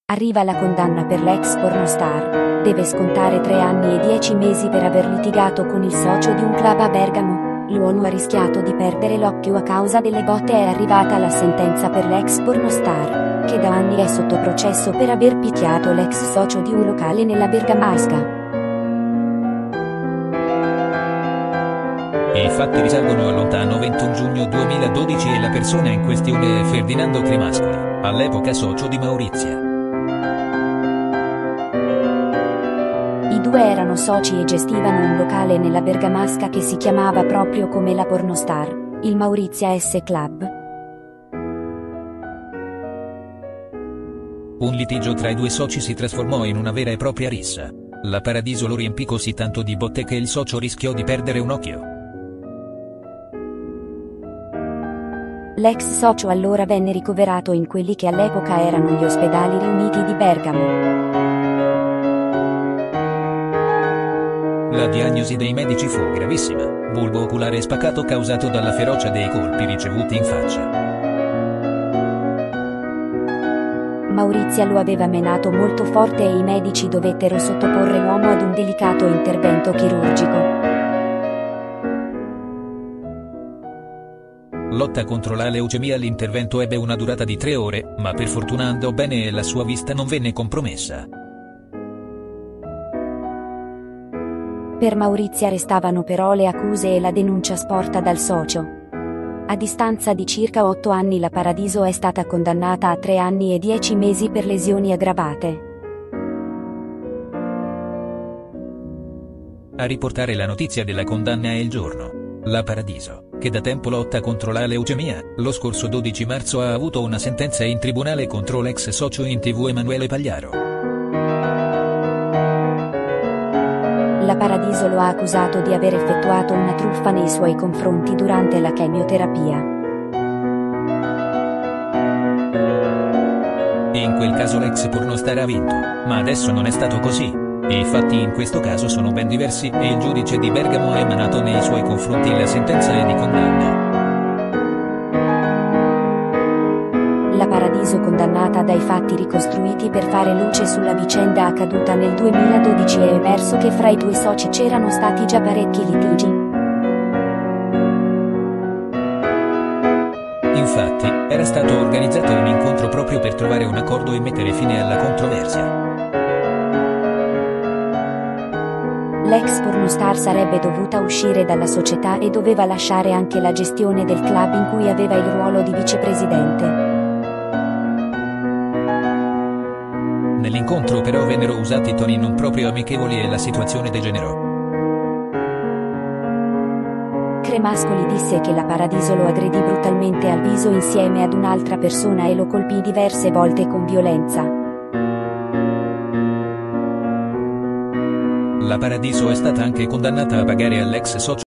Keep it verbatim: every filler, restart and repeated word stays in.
Arriva la condanna per l'ex pornostar. Deve scontare tre anni e dieci mesi per aver litigato con il socio di un club a Bergamo. L'uomo ha rischiato di perdere l'occhio a causa delle botte. È arrivata la sentenza per l'ex pornostar, che da anni è sotto processo per aver picchiato l'ex socio di un locale nella Bergamasca. I fatti risalgono al lontano ventuno giugno duemiladodici e la persona in questione è Ferdinando Cremascoli, all'epoca socio di Maurizia. I due erano soci e gestivano un locale nella Bergamasca che si chiamava proprio come la pornostar, il Maurizia S Club. Un litigio tra i due soci si trasformò in una vera e propria rissa. La Paradiso lo riempì così tanto di botte che il socio rischiò di perdere un occhio. L'ex socio allora venne ricoverato in quelli che all'epoca erano gli ospedali riuniti di Bergamo. La diagnosi dei medici fu gravissima: bulbo oculare spaccato causato dalla ferocia dei colpi ricevuti in faccia. Maurizia lo aveva menato molto forte e i medici dovettero sottoporre l'uomo ad un delicato intervento chirurgico. Lotta contro la leucemia. L'intervento ebbe una durata di tre ore, ma per fortuna andò bene e la sua vista non venne compromessa. Per Maurizia restavano però le accuse e la denuncia sporta dal socio. A distanza di circa otto anni la Paradiso è stata condannata a tre anni e dieci mesi per lesioni aggravate. A riportare la notizia della condanna è Il Giorno. La Paradiso, che da tempo lotta contro la leucemia, lo scorso dodici marzo ha avuto una sentenza in tribunale contro l'ex socio in tv Emanuele Pagliaro. La Paradiso lo ha accusato di aver effettuato una truffa nei suoi confronti durante la chemioterapia. In quel caso l'ex pornostar ha vinto, ma adesso non è stato così. I fatti in questo caso sono ben diversi e il giudice di Bergamo ha emanato nei suoi confronti la sentenza di condanna. La Paradiso, condannata dai fatti ricostruiti per fare luce sulla vicenda accaduta nel duemiladodici, è emerso che fra i due soci c'erano stati già parecchi litigi. Infatti, era stato organizzato un incontro proprio per trovare un accordo e mettere fine alla controversia. L'ex pornostar sarebbe dovuta uscire dalla società e doveva lasciare anche la gestione del club in cui aveva il ruolo di vicepresidente. Nell'incontro però vennero usati toni non proprio amichevoli e la situazione degenerò. Cremascoli disse che la Paradiso lo aggredì brutalmente al viso insieme ad un'altra persona e lo colpì diverse volte con violenza. La Paradiso è stata anche condannata a pagare all'ex socio